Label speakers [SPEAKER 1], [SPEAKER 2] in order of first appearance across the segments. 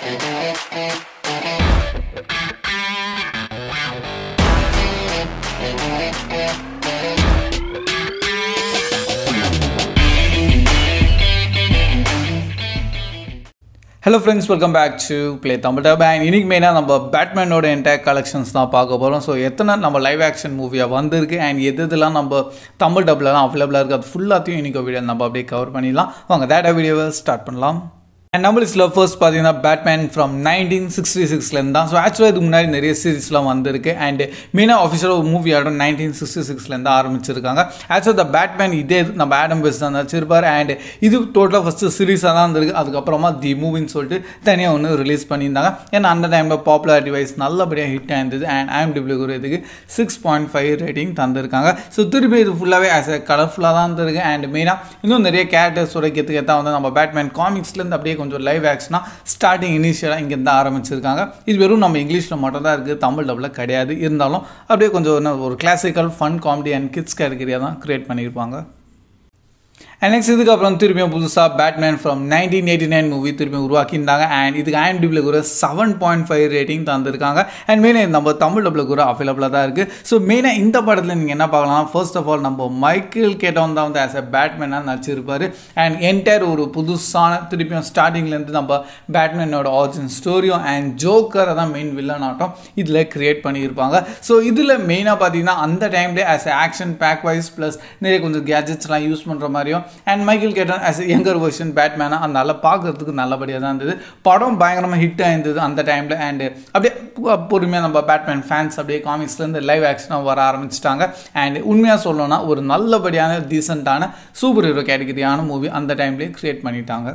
[SPEAKER 1] Hello friends, welcome back to Playtamildub. And இன்னைக்கு மெயினாக நம்ம பேட்மேனோட என்டையர் கலெக்ஷன்ஸ் தான் பார்க்க போகிறோம். ஸோ எத்தனை நம்ம லைவ் ஆக்ஷன் மூவியாக வந்திருக்கு அண்ட் எதுலாம் நம்ம தமிழ் டப்லலாம் அவைலபிளாக இருக்குது அது ஃபுல்லாத்தையும் இன்றைக்கி வீடியோ நம்ம அப்படியே கவர் பண்ணிடலாம். வாங்க தேட் வீடியோவை ஸ்டார்ட் பண்ணலாம். அண்ட் நம்ம லிஸ்ட்டில் ஃபர்ஸ்ட் பார்த்தீங்கன்னா பேட்மேன் ஃப்ரம் 1966 தான். ஸோ ஆக்சுவலாக இதுக்கு முன்னாடி நிறைய சீரிஸ்லாம் வந்திருக்கு அண்ட் மெயினாக ஆஃபிஷியலாக ஒரு மூவி ஆடும் 1966 ஆரம்பிச்சிருக்காங்க. ஆக்சுவலாக த பேட்மேன் இதே நம்ம ஆடம் பெஸ்ட் தான் வச்சிருப்பார் அண்ட் இது டோட்டலாக ஃபஸ்ட்டு சீரீஸாக தான் இருந்திருக்கு. அதுக்கப்புறமா தி மூவின்னு சொல்லிட்டு தனியாக ஒன்று ரிலீஸ் பண்ணியிருந்தாங்க. ஏன்னா அந்த டைமில் பாப்புலாரிட்டி வைஸ் நல்லபடியாக ஹிட் ஆயிருந்தது அண்ட் IMDb ஒரு இதுக்கு 6.5 ரேட்டிங் தந்திருக்காங்க. ஸோ திருப்பி இது ஃபுல்லாகவே ஆஸ் எ கலர்ஃபுல்லாக தான் இருந்திருக்கு அண்ட் மெயினாக இன்னும் நிறைய கேரக்டர்ஸோட கெத்துக்கெத்தான் வந்து நம்ம பேட்மேன் காமிக்ஸ்லேருந்து அப்படியே கொஞ்சம் லைவ் ஆக்ஷனாக ஸ்டார்டிங் இனிஷியலாக இங்கேருந்து ஆரம்பிச்சிருக்காங்க. இது வெறும் நம்ம இங்கிலீஷில் மட்டும் தான் இருக்குது, தமிழ் டப்ல கிடையாது. இருந்தாலும் அப்படியே கொஞ்சம் ஒரு classical fun comedy and kids கேட்டகரியாக தான் கிரியேட் பண்ணியிருப்பாங்க. அண்ட் நெக்ஸ்ட் இதுக்கப்புறம் திரும்பியும் புதுசாக பேட்மேன் ஃப்ரம் 1989 மூவி திரும்பி உருவாக்கியிருந்தாங்க அண்ட் இதுக்கு IMDb கூட 7.5 ரேட்டிங் தந்திருக்காங்க. அண்ட் மெயினாக நம்ம தமிழ் டப்ல கூட அவைலபிளாக தான் இருக்குது. ஸோ மெயினாக இந்த படத்தில் நீங்கள் என்ன பார்க்கலாம், ஃபர்ஸ்ட் ஆஃப் ஆல் நம்ம மைக்கேல் கேட்டவன் தான் வந்து ஆஸ் எ பேட்மேனாக நடிச்சிருப்பார் அண்ட் என்டையர் ஒரு புதுசான திருப்பியும் ஸ்டார்டிங்லேருந்து நம்ம பேட்மேனோட ஆரிஜின் ஸ்டோரியும் அண்ட் ஜோக்கரை தான் மெயின் வில்லன் ஆட்டம் இதில் கிரியேட் பண்ணியிருப்பாங்க. ஸோ இதில் மெயினாக பார்த்தீங்கன்னா அந்த டைம்லேயே as action pack wise plus நிறைய கொஞ்சம் கேஜெட்ஸ்லாம் யூஸ் பண்ணுற மாதிரியும் and Michael Keaton as younger version பேட்மேனாக அதனால பார்க்கறதுக்கு நல்லபடியாக தான் இருந்தது. படம் பயங்கரமாக ஹிட் ஆயிருந்தது அந்த டைமில் அண்ட் அப்படியே பொறுமையாக நம்ம பேட்மேன் ஃபேன்ஸ் அப்படியே காமிக்ஸ்லேருந்து லைவ் ஆக்ஷனாக வர ஆரம்பிச்சிட்டாங்க. அண்ட் உண்மையாக சொல்லணும்னா ஒரு நல்லபடியான டீசெண்டான சூப்பர் ஹீரோ கேட்டகரியான மூவி அந்த டைம்லேயே கிரியேட் பண்ணிட்டாங்க.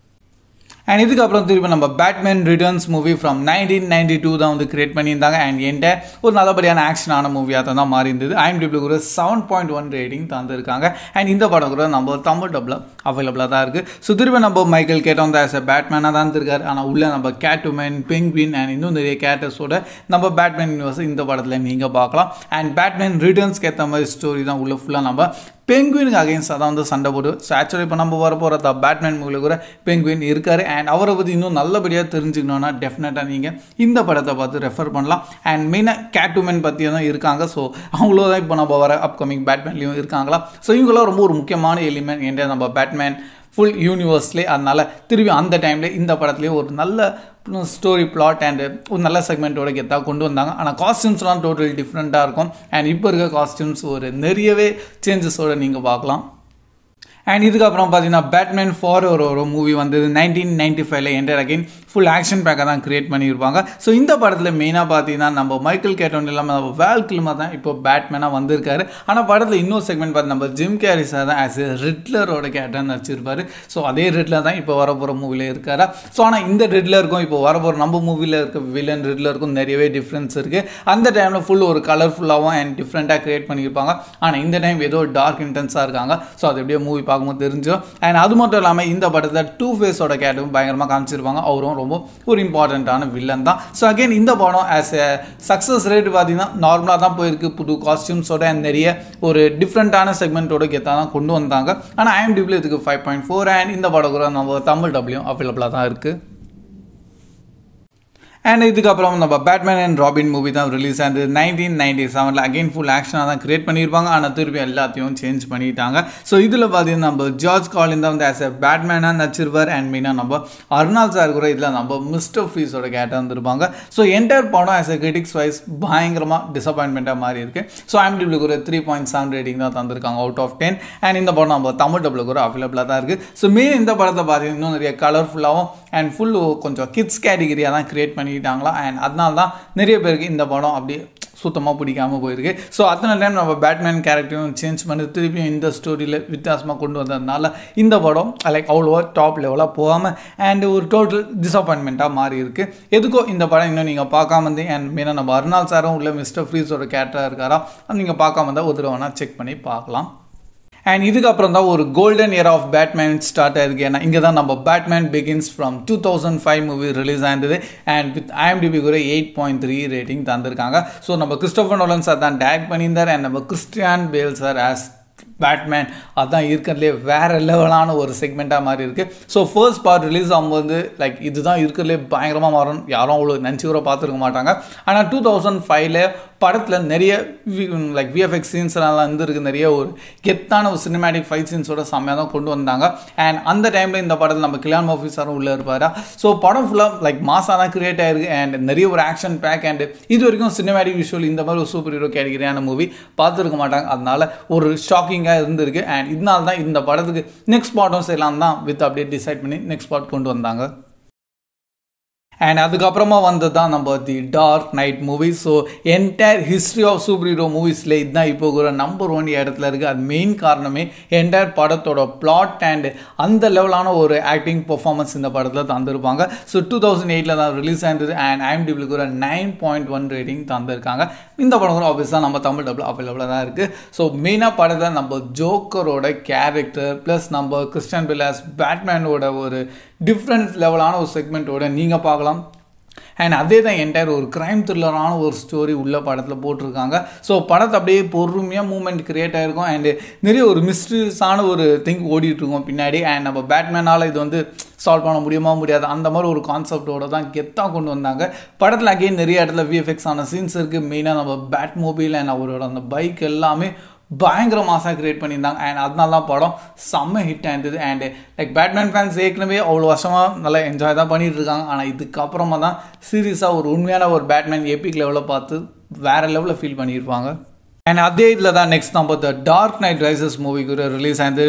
[SPEAKER 1] அண்ட் இதுக்கப்புறம் திருப்பி நம்ம பேட்மேன் ரிட்டர்ன்ஸ் மூவி ஃப்ரம் 1992 தான் வந்து கிரியேட் பண்ணியிருந்தாங்க அண்ட் என்கிட்ட ஒரு நல்லபடியான ஆக்ஷனான மூவியாக தான் மாறி இருந்தது. IMDb கூட 7.1 ரேட்டிங் தந்துருக்காங்க அண்ட் இந்த படம் கூட நம்ம தமிழ் டப்ல அவைலபிளாக தான் இருக்குது. ஸோ திருப்பி நம்ம மைக்கேல் கேட்டோம் தான் ஆஸ் எ பேட்மேனாக தான் இருந்திருக்காரு. ஆனால் உள்ள நம்ம கேட்வுமன், பெங்குவின் அண்ட் இன்னும் நிறைய கேரக்டர்ஸோட நம்ம பேட்மேன் யூனிவர்ஸ் இந்த படத்தில் நீங்கள் பார்க்கலாம். அண்ட் பேட்மேன் ரிட்டர்ன்ஸ்க்கு ஏற்ற மாதிரி ஸ்டோரி தான் உள்ள ஃபுல்லாக நம்ம பெங்குவினுக்கு அகேன்ஸ்டாக தான் வந்து சண்டை போடு. ஸோ ஆக்சுவலி இப்போ நம்ம வர போகிற பேட்மேன் மூவியில் கூட பெங்குவின் இருக்கார் அண்ட் அவரை பற்றி இன்னும் நல்லபடியாக தெரிஞ்சுக்கணுன்னா டெஃபினட்டாக நீங்கள் இந்த படத்தை பார்த்து ரெஃபர் பண்ணலாம். அண்ட் மெயினாக கேட்வுமன் பற்றி தான் இருக்காங்க. ஸோ அவங்களோ தான் இப்போ நம்ம வர அப்கமிங் பேட்மேன்லேயும் இருக்காங்களா. ஸோ இவங்களாம் ரொம்ப ஒரு முக்கியமான எலிமெண்ட் என்ற நம்ம பேட்மேன் ஃபுல் யூனிவர்ஸ்லேயே. அதனால் திரும்பி அந்த டைம்லேயே இந்த படத்துலேயே ஒரு நல்ல ஸ்டோரி பிளாட் அண்ட் ஒரு நல்ல செக்மெண்ட்டோட கெத்தாக கொண்டு வந்தாங்க. ஆனால் காஸ்டியூம்ஸ்லாம் டோட்டல் டிஃப்ரெண்ட்டாக இருக்கும் அண்ட் இப்போ இருக்க காஸ்டியூம்ஸ் ஒரு நிறையவே சேஞ்சஸோடு நீங்கள் பார்க்கலாம். அண்ட் இதுக்கப்புறம் பார்த்தீங்கன்னா பேட்மேன் ஃபார் ஒரு மூவி வந்தது 1995 என்டர் அகைன் ஃபுல் ஆக்ஷன் பேக்காக தான் கிரியேட் பண்ணியிருப்பாங்க. ஸோ இந்த படத்தில் மெயினாக பார்த்தீங்கன்னா நம்ம மைக்கேல் கேட்டன் இல்லாமல் நம்ம வேல் கில்மர் தான் இப்போ பேட்மேனாக வந்திருக்காரு. ஆனால் படத்தில் இன்னொரு செக்மெண்ட் பார்த்து நம்ம ஜிம் கேரி சார் தான் ஆஸ் எ ரிட்லரோட கேரக்டர் நடிச்சிருப்பாரு. ஸோ அதே ரிட்லர் தான் இப்போ வரப்போகிற மூவியில் இருக்காரா. ஸோ ஆனால் இந்த ரிட்லருக்கும் இப்போ வரப்போகிற நம்ம மூவியில் இருக்க வில்லன் ரிட்லருக்கும் நிறையவே டிஃப்ரென்ஸ் இருக்குது. அந்த டைமில் ஃபுல் ஒரு கலர்ஃபுல்லாகவும் அண்ட் டிஃப்ரெண்ட்டாக கிரியேட் பண்ணியிருப்பாங்க. ஆனால் இந்த டைம் ஏதோ டார்க் இன்டென்ஸாக இருக்காங்க. ஸோ அது எப்படியோ மூவி பார்க்கும்போது தெரிஞ்சிடும். அண்ட் அது மட்டும் இல்லாமல் இந்த படத்தில் டூ ஃபேஸோட கேரக்டரும் பயங்கரமாக காமிச்சிருப்பாங்க. அவரும் ரொம்ப ஒரு இம்பார்ட்டண்ட்டான வில்லன் தான். ஸோ அகைன் இந்த படம் ஆஸ் எ சக்ஸஸ் ரேட் பார்த்தீங்கன்னா நார்மலாக தான் போயிருக்கு. புது காஸ்டியூம்ஸோட நிறைய ஒரு டிஃப்ரெண்ட்டான செக்மெண்ட்டோட கெத்தாக தான் கொண்டு வந்தாங்க. ஆனால் IMDb இதுக்கு 5.4 அண்ட் இந்த படம் கூட நம்ம தமிழ் டப்லையும் அவைலபிளாக தான் இருக்குது. அண்ட் இதுக்கப்புறம் நம்ம பேட்மேன் அண்ட் ராபின் மூவி தான் ரிலீஸ் ஆனது 1997 அகைன் ஃபுல் ஆக்ஷனாக தான் கிரியேட் பண்ணியிருப்பாங்க. ஆனால் திருப்பி எல்லாத்தையும் சேஞ்ச் பண்ணிட்டாங்க. ஸோ இதில் பார்த்தீங்கன்னா நம்ம ஜார்ஜ் காலின் தான் வந்து ஆஸ் எ பேட்மேனாக நடிச்சிருப்பார் அண்ட் மெயினாக நம்ம அருணால் சார் கூட இதில் நம்ம மிஸ்டர் ஃப்ரீஸோட கேட்டாக இருந்திருப்பாங்க. ஸோ என்டையர் படம் ஆஸ் எ கிரிட்டிக்ஸ் வைஸ் பயங்கரமாக டிசப்பாயின்மெண்ட்டாக மாறி இருக்கு. ஸோ IMDb கூட 3.7 ரேட்டிங் தான் தந்திருக்காங்க அவுட் ஆஃப் 10 அண்ட் இந்த படம் நம்ம தமிழ் டப்ல கூட அவைலபிளாக தான் இருக்குது. ஸோ மெயின் இந்த படத்தை பார்த்தீங்கன்னா இன்னும் நிறைய கலர்ஃபுல்லாகவும் அண்ட் ஃபுல் கொஞ்சம் கிட்ஸ் கேட்டகிரியாக தான் கிரியேட் பண்ணிட்டாங்களா அண்ட் அதனால தான் நிறைய பேருக்கு இந்த படம் அப்படியே சுத்தமாக பிடிக்காமல் போயிருக்கு. ஸோ அத்தனை டைம் நம்ம பேட்மேன் கேரக்டரும் சேஞ்ச் பண்ணி திருப்பியும் இந்த ஸ்டோரியில் வித்தியாசமாக கொண்டு வந்ததுனால இந்த படம் லைக் அவ்வளோவா டாப் லெவலாக போகாமல் அண்ட் ஒரு டோட்டல் டிசப்பாயின்மெண்ட்டாக மாறி இருக்குது. எதுக்கோ இந்த படம் இன்னும் நீங்கள் பார்க்காம இருந்தீங்க அண்ட் மெயினாக நம்ம அருணால் சாரும் உள்ள மிஸ்டர் ஃப்ரீஸோட கேரக்டராக இருக்காரா நீங்கள் பார்க்காம இருந்தால் ஒரு தடவை செக் பண்ணி பார்க்கலாம். அண்ட் இதுக்கப்புறம் தான் ஒரு golden year of Batman start ஆயிருக்கு. ஏன்னா இங்கே தான் நம்ம Batman Begins from 2005 movie release ஆயிருந்தது அண்ட் வித் IMDb கூட 8.3 ரேட்டிங் தந்திருக்காங்க. ஸோ நம்ம கிறிஸ்டோபர் நோலன் சார் தான் டைரக்ட் பண்ணியிருந்தார் அண்ட் நம்ம Christian Bale sir as Batman அதான் இருக்கிறதுலே வேறு லெவலான ஒரு செக்மெண்ட்டாக மாதிரி இருக்குது. ஸோ ஃபர்ஸ்ட் பார்ட் ரிலீஸ் ஆகும்போது லைக் இதுதான் இருக்கிறதுலே பயங்கரமாக மாறும், யாரும் அவ்வளோ நினச்சி கூட பார்த்துருக்க மாட்டாங்க. ஆனால் 2005 படத்தில் நிறைய லைக் விஎஃப்எக்ஸ் சீன்ஸ்லாம் இருந்துருக்கு, நிறைய ஒரு கெத்தான ஒரு சினிமேட்டிக் ஃபைட் சீன்ஸோட செம்மையாக தான் கொண்டு வந்தாங்க. அண்ட் அந்த டைமில் இந்த படத்தில் நம்ம கிலியான் மர்ஃபி சாரும் உள்ளே இருப்பார். ஸோ படம் ஃபுல்லாக லைக் மாசாக தான் கிரியேட் ஆகிருக்கு அண்ட் நிறைய ஒரு ஆக்ஷன் பேக் அண்ட் இது வரைக்கும் சினிமேட்டிக் விஷுவல் இந்த மாதிரி ஒரு சூப்பர் ஹீரோ கேட்டகரியான மூவி பார்த்துருக்க மாட்டாங்க. அதனால ஒரு ஷாக்கிங்காக இருந்திருக்கு. அண்ட் இதனால தான் இந்த படத்துக்கு நெக்ஸ்ட் பார்ட்டும் செய்யலாம் தான் வித் அப்படியே டிசைட் பண்ணி நெக்ஸ்ட் பார்ட் கொண்டு வந்தாங்க. அண்ட் அதுக்கப்புறமா வந்தது தான் நம்ம the dark knight movie. So entire history of superhero மூவிஸில் இதுதான் இப்போ ஒரு நம்பர் 1 இடத்துல இருக்குது. அது மெயின் காரணமே என்டையர் படத்தோட பிளாட் அண்ட் அந்த லெவலான ஒரு ஆக்டிங் பர்ஃபார்மன்ஸ் இந்த படத்தில் தந்திருப்பாங்க. ஸோ 2008 தான் ரிலீஸ் ஆயிருந்தது அண்ட் IMDbக்கு ஒரு 9.1 ரேட்டிங் தந்திருக்காங்க. இந்த படம் கூட ஆப்வியஸாக நம்ம தமிழ் டப்பில் அவைலபிளாக தான் இருக்குது. ஸோ மெயினாக படத்தில் நம்ம ஜோக்கரோட கேரக்டர் ப்ளஸ் நம்ம கிறிஸ்டியன் பேல் ஆஸ் பேட்மேனோட ஒரு டிஃப்ரெண்ட் லெவலான ஒரு செக்மெண்ட்டோட நீங்கள் பார்க்கலாம். அண்ட் அதே தான் என்டையர் ஒரு க்ரைம் த்ரில்லரான ஒரு ஸ்டோரி உள்ள படத்தில் போட்டிருக்காங்க. ஸோ படத்தை அப்படியே பொறுமையாக மூமெண்ட் கிரியேட் ஆகிருக்கும் அண்டு நிறைய ஒரு மிஸ்ட்ரிஸான ஒரு திங் ஓடிட்டுருக்கோம் பின்னாடி. அண்ட் நம்ம பேட்மேனால் இது வந்து சால்வ் பண்ண முடியாது அந்த மாதிரி ஒரு கான்செப்டோட தான் கெத்தாக கொண்டு வந்தாங்க. படத்தில் அகெயின் நிறைய இடத்துல விஎஃப்எக்ஸ் ஆன சீன்ஸ் இருக்குது. மெயினாக நம்ம பேட் மொபைல் அண்ட் அவரோட அந்த பைக் எல்லாமே பயங்கர மாசாக கிரியேட் பண்ணியிருந்தாங்க. அண்ட் அதனால தான் படம் செம்ம ஹிட் ஆயிருந்தது. அண்டு லைக் பேட்மேன் ஃபேன்ஸ் ஏற்கனவே அவ்வளோ வருஷமாக நல்லா என்ஜாய் தான் பண்ணிகிட்டு இருக்காங்க. ஆனால் இதுக்கப்புறமா தான் சீரியஸாக ஒரு உண்மையான ஒரு பேட்மேன் எபிக் லெவலில் பார்த்து வேறு லெவலில் ஃபீல் பண்ணியிருப்பாங்க. அண்ட் அதே இதில் தான் நெக்ஸ்ட் நம்ம த டார்க் நைட் ரைசஸ் மூவிக்கு ரிலீஸ் ஆனது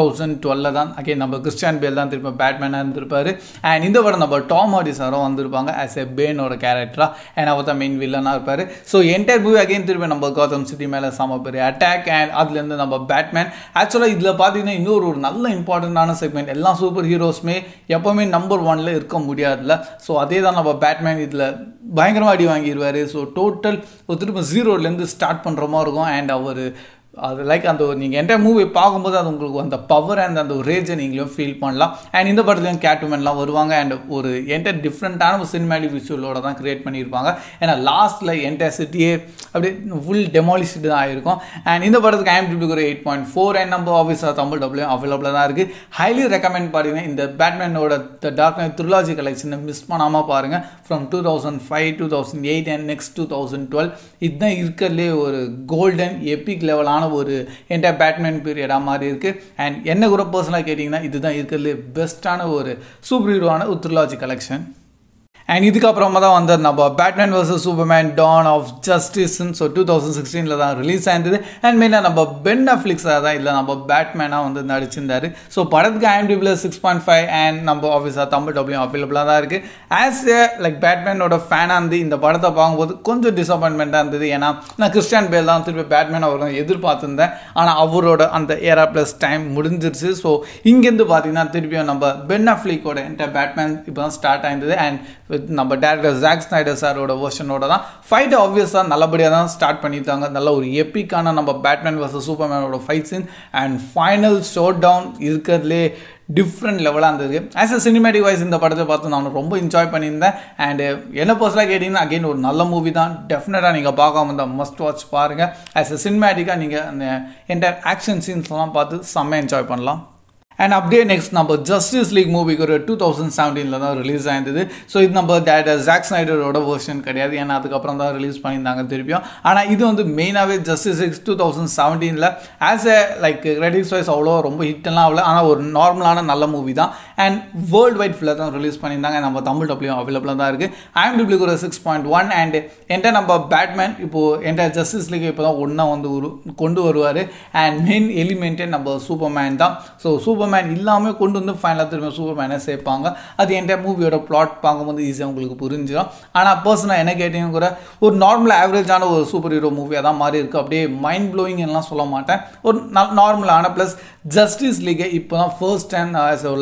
[SPEAKER 1] 2012 தான். அகேன் நம்ம கிறிஸ்டியன் பேல் தான் திரும்ப பேட்மேனாக இருந்திருப்பார். அண்ட் இந்த படம் நம்ம டாம் ஹார்டி சாரும் வந்திருப்பாங்க ஆஸ் எ பேனோட கேரக்டராக. அண்ட் அவர் தான் மெயின் வில்லனாக இருப்பார். ஸோ என்டையர் மூவி அகெயின் திரும்ப நம்ம கௌதம் சிட்டி மேலே செம பெரிய அட்டாக் அண்ட் அதுலேருந்து நம்ம பேட்மேன். ஆக்சுவலாக இதில் பார்த்தீங்கன்னா இன்னொரு ஒரு நல்ல இம்பார்ட்டண்ட்டான செக்மெண்ட், எல்லா சூப்பர் ஹீரோஸுமே எப்போவுமே நம்பர் 1 இருக்க முடியாதுல்ல. ஸோ அதே தான் நம்ம பேட்மேன் இதில் பயங்கரமாக அடி வாங்கிடுவார். ஸோ டோட்டல் ஒரு திரும்ப 0லேருந்து ஸ்டார்ட் பண்ணுற மாதிரி இருக்கும். அண்ட் அவர் அது லைக் அந்த நீங்கள் என்டையர் மூவி பார்க்கும்போது அது உங்களுக்கு அந்த பவர் அண்ட் அந்த ஒரு ரேஜை நீங்களும் ஃபீல் பண்ணலாம். அண்ட் இந்த படத்துலையும் கேட்வுமன்லாம் வருவாங்க. அண்ட் ஒரு என்டையர் டிஃப்ரெண்ட்டான ஒரு சினிமேட்டிக் விஷுவலோட தான் கிரியேட் பண்ணியிருப்பாங்க. ஏன்னா லாஸ்ட்டில் என்டையர் சிட்டியே அப்படியே ஃபுல் டெமாலிஷ்டு தான் ஆகிருக்கும். அண்ட் இந்த படத்துக்கு IMDbக்கு ஒரு 8.4 அண்ட் நம்ம ஆஃபீஸாக தமிழ் டப்லையும் அவைலபிளாக தான் இருக்குது. ஹைலி ரெக்கமெண்ட் பாருங்க. இந்த பேட்மேனோட த டார்க் நைட் த்ரிலாஜி கலெக்ஷனை மிஸ் பண்ணாமல் பாருங்கள். ஃப்ரம் 2005, 2008 அண்ட் நெக்ஸ்ட் 2012 இதுதான் இருக்கிறதுலே ஒரு கோல்டன் எபிக் லெவலான ஒரு என்டையர் பேட்மேன் பீரியடாக மாதிரி இருக்குது. அண்ட் என்ன கூட பர்சனலாக கேட்டிங்கன்னா இதுதான் இருக்கிறதுலே பெஸ்ட்டான ஒரு சூப்பர் ஹீரோவான ஒரு த்ரிலாஜி கலெக்ஷன். அண்ட் இதுக்கப்புறமா தான் வந்து நம்ம Batman vs Superman dawn of ஜஸ்டிஸ்ன்னு. ஸோ 2016 தான் ரிலீஸ் ஆயிருந்தது. அண்ட் மெயினாக நம்ம பென் அஃப்ளிக்ஸாக தான் இல்லை நம்ம பேட்மேனாக வந்து நடிச்சிருந்தார். ஸோ படத்துக்கு IMDbல 6.5 அண்ட் நம்ம ஆஃபீஸாக தமிழ் டப்லையும் அவைலபிளாக தான் இருக்குது. ஆஸ் ஏ லைக் பேட்மேனோட ஃபேனாக இருந்து இந்த படத்தை பார்க்கும்போது கொஞ்சம் டிசப்பாயின்மெண்ட்டாக இருந்தது. ஏன்னா நான் கிறிஸ்டியன் பேல் தான் திருப்பி பேட்மேன் அவர் எதிர்பார்த்துருந்தேன். ஆனால் அவரோட அந்த ஏரா ப்ளஸ் டைம் முடிஞ்சிருச்சு. ஸோ இங்கேருந்து பார்த்தீங்கன்னா திருப்பியும் நம்ம பென் அஃப்ளிக்கோட என்டையர் பேட்மேன் இப்போ தான் ஸ்டார்ட் ஆயிருந்தது. அண்ட் நம்ம டேரக்டர் ஜாக் ஸ்னைடர் சாரோட வெர்ஷனோட தான் ஃபைட் ஆப்வியஸாக நல்லபடியாக தான் ஸ்டார்ட் பண்ணியிருக்காங்க. நல்ல ஒரு எப்பிக்கான நம்ம பேட்மேன் vs சூப்பர்மேனோட fight scene and final showdown இருக்கிறதுலே டிஃப்ரெண்ட் லெவலாக இருந்தது. ஆஸ் அ சினிமேட்டிக் வைஸ் இந்த படத்தை பார்த்து நான் ரொம்ப என்ஜாய் பண்ணியிருந்தேன். அண்டு என்ன பர்சனலாக கேட்டிங்கன்னா அகெயின் ஒரு நல்ல மூவி தான். டெஃபினட்டாக நீங்கள் பார்க்காம இருந்தால் மஸ்ட் வாட்ச் பாருங்கள். ஆஸ் அ சினிமேட்டிக்காக நீங்கள் அந்த என்டையர் ஆக்ஷன் சீன்ஸ்லாம் பார்த்து செம்ம என்ஜாய் பண்ணலாம். அண்ட் அப்படியே நெக்ஸ்ட் நம்ம ஜஸ்டிஸ் லீக் மூவிக்கு ஒரு 2017 தான் ரிலீஸ் ஆயிருந்தது. ஸோ இது நம்ம டேரக்டர் ஜாக் ஸ்னைடரோட வெர்ஷன் கிடையாது. ஏன்னா அதுக்கப்புறம் தான் ரிலீஸ் பண்ணியிருந்தாங்க திருப்பியும். ஆனால் இது வந்து மெயினாகவே justice league 2017 as a like credits wise அவ்வளோ ரொம்ப ஹிட்டெல்லாம் ஆகல. ஆனால் ஒரு நார்மலான நல்ல மூவி தான். அண்ட் வேர்ல்டு வைட் ஃபுல்லாக தான் ரிலீஸ் பண்ணியிருந்தாங்க. நம்ம தமிழ் டப்லையும் அவைலபிளாக தான் இருக்குது. IMDbக்கு ஒரு 6.1 அண்ட் என்கிட்ட நம்ம பேட்மேன் இப்போது என்கிட்ட ஜஸ்டிஸ் லீக் இப்போ தான் ஒன்றா வந்து கொண்டு வருவார். அண்ட் மெயின் எலிமெண்ட்டே நம்ம சூப்பர்மேன் தான். ஸோ சூப்பர்மேன் இல்லாமல் கொண்டு வந்து ஃபைனலாக திரும்ப சூப்பர்மேனை சேர்ப்பாங்க. அது என்கிட்ட மூவியோட பிளாட் பார்க்கும்போது ஈஸியாக உங்களுக்கு புரிஞ்சிடும். ஆனால் பர்சனாக என்ன கேட்டிங்க கூட ஒரு நார்மல் ஆவரேஜான ஒரு சூப்பர் ஹீரோ மூவியாக தான் மாதிரி இருக்குது. அப்படியே மைண்ட் ப்ளோயிங் எல்லாம் சொல்ல மாட்டேன். ஒரு நார்மலான ப்ளஸ் ஜஸ்டிஸ் லீகை இப்போ தான் first time live action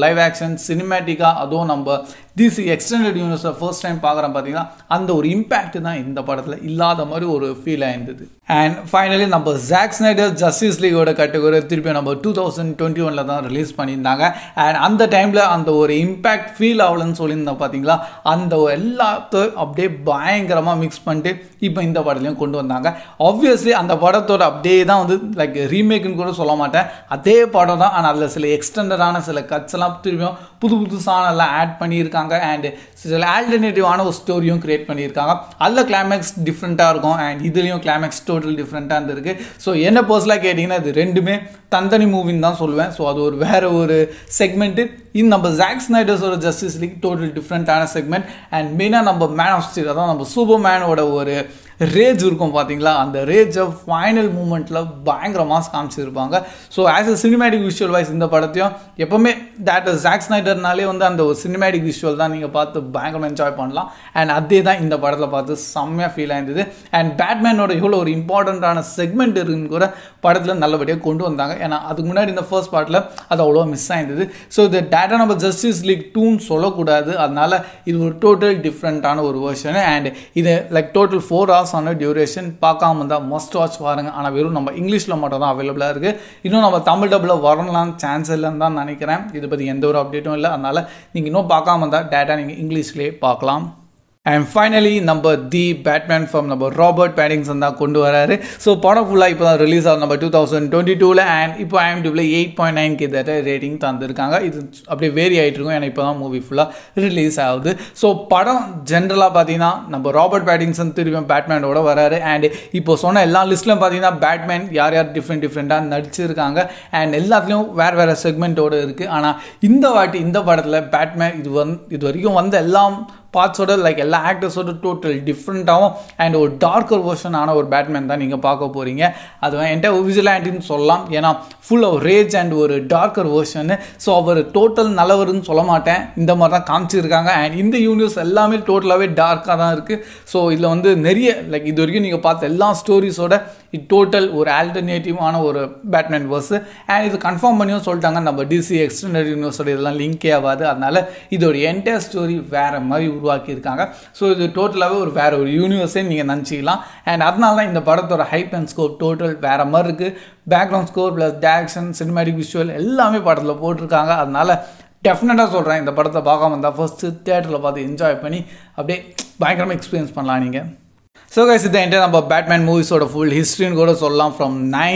[SPEAKER 1] action சினிமேட்டிக்காக அதுவும் நம்ம DC எக்ஸ்டெண்டட் யூனிவர்ஸை ஃபர்ஸ்ட் டைம் பார்க்குறோம் பார்த்தீங்கன்னா அந்த ஒரு இம்பேக்ட் தான் இந்த படத்தில் இல்லாத மாதிரி ஒரு ஃபீல் ஆயிருந்தது. அண்ட் ஃபைனலி நம்ம ஜாக் ஸ்னைடர் ஜஸ்டிஸ் லீகோட கேட்டகரி திருப்பி நம்ம 2021 தான் ரிலீஸ் பண்ணியிருந்தாங்க. அண்ட் அந்த டைமில் அந்த ஒரு இம்பேக்ட் ஃபீல் ஆகலன்னு சொல்லியிருந்தோம் பார்த்தீங்களா, அந்த எல்லாத்தையும் அப்படியே பயங்கரமாக மிக்ஸ் பண்ணிட்டு இப்போ இந்த படத்துலையும் கொண்டு வந்தாங்க. ஆப்வியஸ்லி அந்த படத்தோட அப்படியே தான் வந்து லைக் ரீமேக்குன்னு கூட சொல்ல மாட்டேன், அதே படம் தான். ஆனால் அதில் சில எக்ஸ்டெண்டடான சில கட்ஸ் எல்லாம் திரும்பியும் புதுசான எல்லாம் ஆட் பண்ணியிருக்காங்க. அண்ட் சில ஆல்டர்னேட்டிவான ஒரு ஸ்டோரியும் கிரியேட் பண்ணியிருக்காங்க. அதில் கிளைமேக்ஸ் டிஃப்ரெண்ட்டாக இருக்கும் அண்ட் இதுலேயும் கிளைமேக்ஸ் டோட்டல் டிஃப்ரெண்ட்டாக இருந்திருக்கு. ஸோ என்ன பர்சனலாக கேட்டிங்கன்னா இது ரெண்டுமே தந்தனி மூவின்னு தான் சொல்லுவேன். ஸோ அது ஒரு வேறு ஒரு செக்மெண்ட்டு. இந்த நம்ம ஜாக் ஸ்னைடர்ஸோட ஜஸ்டிஸ் லீக் டோட்டல் டிஃப்ரெண்ட்டான செக்மெண்ட். அண்ட் மெயினாக நம்ம மேன் ஆஃப் ஸ்டீல் அதான் நம்ம சூப்பர் மேனோட ஒரு ரேஜ் இருக்கும் பார்த்தீங்களா, அந்த ரேஜை ஃபைனல் மூமெண்ட்டில் பயங்கர மாஸ் காமிச்சிருப்பாங்க. So as a cinematic visual wise இந்த படத்தையும் எப்போவுமே டேரக்டர் ஜாக் ஸ்னைடர்னாலே வந்து அந்த ஒரு சினிமேட்டிக் விஷுவல் தான் நீங்கள் பார்த்து பயங்கரமாக என்ஜாய் பண்ணலாம். அண்ட் அதே தான் இந்த படத்தில் பார்த்து செம்மையாக ஃபீல் ஆயிருந்தது. அண்ட் பேட்மேனோட எவ்வளோ ஒரு இம்பார்ட்டண்ட்டான செக்மெண்ட் இருக்குன்னு கூட படத்தில் நல்லபடியாக கொண்டு வந்தாங்க. ஏன்னா அதுக்கு முன்னாடி இந்த ஃபர்ஸ்ட் பார்ட்டில் அது அவ்வளோ மிஸ் ஆயிருந்தது. ஸோ இது டேரக்டாக நம்ம ஜஸ்டிஸ் லீக் 2ன்னு சொல்லக்கூடாது, அதனால இது ஒரு டோட்டல் டிஃப்ரெண்ட்டான ஒரு வெர்ஷனு. அண்ட் இது லைக் டோட்டல் 4 hours ஆன டியூரேஷன். பார்க்காம இருந்தால் மஸ்ட் வாட்ச் பாருங்க. ஆனால் வெறும் நம்ம இங்கிலீஷில் மட்டும் தான் அவைலபிளாக இருக்குது. இன்னும் நம்ம தமிழ் டப்பில் வரலாம் சான்ஸ் இல்லைன்னு தான் நினைக்கிறேன். இதை பற்றி எந்த ஒரு அப்டேட்டும் இல்லை, அதனால் நீங்கள் இன்னும் பார்க்காம இருந்தால் டேட்டா நீங்கள் இங்கிலீஷ்லேயே பார்க்கலாம். அண்ட் ஃபைனலி நம்ம தி பேட்மேன் ஃப்ரம் நம்ம ராபர்ட் பேட்டின்சன் தான் கொண்டு வராரு. ஸோ படம் ஃபுல்லாக இப்போ தான் ரிலீஸ் ஆகும் நம்ம 2022. அண்ட் இப்போ IMDb 8.9 கிட்ட ரேட்டிங் தந்துருக்காங்க. இது அப்படியே வேரி ஆகிட்டு இருக்கும், ஏன்னா இப்போ தான் மூவி ஃபுல்லாக ரிலீஸ் ஆகுது. ஸோ படம் ஜென்ரலாக பார்த்தீங்கன்னா நம்ம ராபர்ட் பேட்டின்சன் திரும்பியும் பேட்மேனோட வராரு. அண்ட் இப்போ சொன்ன எல்லா லிஸ்ட்லையும் பார்த்தீங்கன்னா பேட்மேன் யார் யார் டிஃப்ரெண்ட்டாக நடிச்சிருக்காங்க அண்ட் எல்லாத்துலேயும் வேறு செக்மெண்ட்டோடு இருக்குது. ஆனால் இந்த வாட்டி இந்த படத்தில் பேட்மேன் இது வரைக்கும் வந்த எல்லாம் பார்ட்ஸோட லைக் எல்லா ஆக்டர்ஸோட டோட்டல் டிஃப்ரெண்ட்டாகவும் அண்ட் ஒரு டார்க்கர் வெர்ஷனான ஒரு பேட்மேன் தான் நீங்கள் பார்க்க போகிறீங்க. அது என்கிட்ட விஜிலாண்டின்னு சொல்லலாம், ஏன்னா ஃபுல் ஆஃப் ரேஜ் அண்ட் ஒரு டார்க்கர் வெர்ஷனு. ஸோ அவர் டோட்டல் நல்லவர்னு சொல்ல மாட்டேன், இந்த மாதிரி தான் காமிச்சிருக்காங்க. அண்ட் இந்த யூனிவர்ஸ் எல்லாமே டோட்டலாகவே டார்க்காக தான் இருக்குது. ஸோ இதில் வந்து நிறைய லைக் இது வரைக்கும் நீங்கள் பார்த்த எல்லா ஸ்டோரிஸோட டோட்டல் ஒரு ஆல்டர்னேட்டிவான ஒரு பேட்மேன் வர்ஸு. அண்ட் இது கன்ஃபார்ம் பண்ணியும் சொல்லிட்டாங்க, நம்ம DC எக்ஸ்டெண்டட் யூனிவர்ஸோட இதெல்லாம் லிங்கே ஆகாது, அதனால இதோட என்டையர் ஸ்டோரி வேறு மாதிரி உருவாக்கியிருக்காங்க. ஸோ இது டோட்டலாகவே ஒரு வேறு ஒரு யூனிவர்ஸே நீங்கள் நினச்சிக்கலாம். அண்ட் அதனால தான் இந்த படத்தோட ஹைப் அண்ட் ஸ்கோர் டோட்டல் வேறு மாதிரி இருக்குது. Background score plus direction cinematic visual எல்லாமே படத்தில் போட்டிருக்காங்க. அதனால டெஃபினட்டாக சொல்கிறேன், இந்த படத்தை பார்க்காம இருந்தால் ஃபஸ்ட்டு தியேட்டரில் பார்த்து என்ஜாய் பண்ணி அப்படியே பயங்கரமாக எக்ஸ்பீரியன்ஸ் பண்ணலாம் நீங்கள். ஸோ கைஸ் இது என்கிட்ட நம்ம பேட்மேன் மூவிஸோட ஃபுல் ஹிஸ்ட்ரின்னு கூட சொல்லலாம். ஃப்ரம்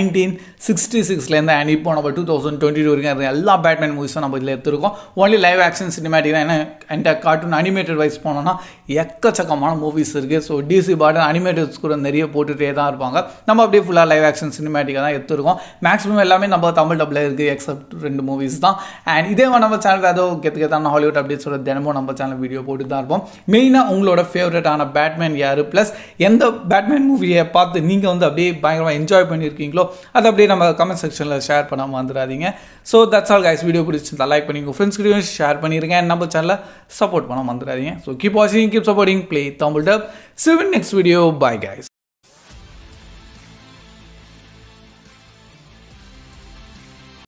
[SPEAKER 1] 1966 அண்ட் இப்போ நம்ம 2022 வரைக்கும் எல்லா பேட்மேன் மூவிஸும் நம்ம இதில் எடுத்துருக்கோம். ஒன்லி லைவ் ஆக்ஷன் சினிமேட்டிக் தான். ஏன்னா என்கிட்ட கார்ட்டூன் அனிமேட்டட் வைஸ் போனோன்னா எக்கச்சக்கமான மூவிஸ் இருக்குது. ஸோ DC பாட்டன் அனிமேட்டட்ஸ் கூட நிறைய போட்டுகிட்டே தான் இருப்பாங்க. நம்ம அப்படியே ஃபுல்லாக லைவ் ஆக்ஷன் சினிமேட்டிக்காக தான் எடுத்துருக்கோம். மேக்ஸிமம் எல்லாமே நம்ம தமிழ் டப்பில் இருக்குது, எக்ஸப்ட் 2 மூவிஸ் தான். அண்ட் இதே நம்ம சேனல் ஏதோ கெத்தான ஹாலிவுட் அப்டேட்ஸோட தினமும் நம்ம சேனல் வீடியோ போட்டு தான் இருப்போம். மெயினாக உங்களோட ஃபேவரட்டான பேட்மேன் யார், ப்ளஸ் எந்த பேட்மேன் மூவியை பார்த்து நீங்கள் வந்து அப்படியே பயங்கரமாக என்ஜாய் பண்ணியிருக்கீங்களோ அதை அப்படியே நம்ம கமெண்ட் செக்ஷனில் ஷேர் பண்ணாமல் வந்துடாதீங்க. So that's all guys. Video பிடிச்சிருந்தா லைக் பண்ணி உங்கள் ஃப்ரெண்ட்ஸ்கிட்டையும் ஷேர் பண்ணிடுங்க. நம்ம சேனலை சப்போர்ட் பண்ணாமல் வந்துடாதீங்க. ஸோ கீப் வாட்சிங், keep supporting Playtamildub. See you in next video. Bye guys.